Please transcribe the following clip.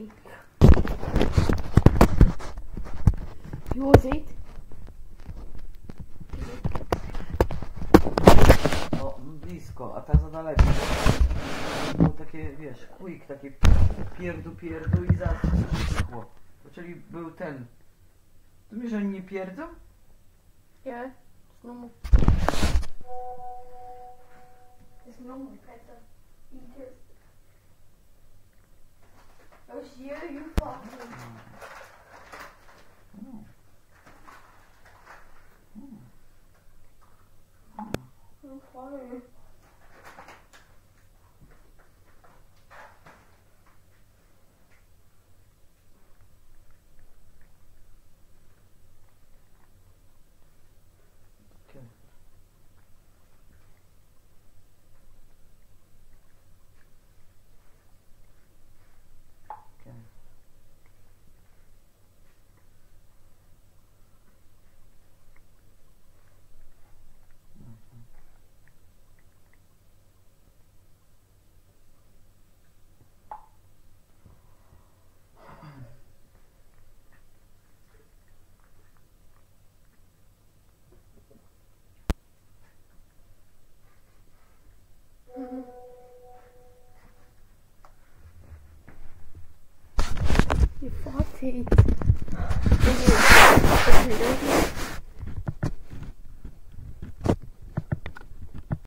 Józit. No, blisko, a ta za daleko. Było takie, wiesz, quick, takie pierdu i zaschło. Czyli był ten. Tu wiesz, że oni nie pierdzą? Yeah, it's normal. It's normal, Peter. Eaters. Oh, you fucking. I'm sorry. Okay. Okay. You farted.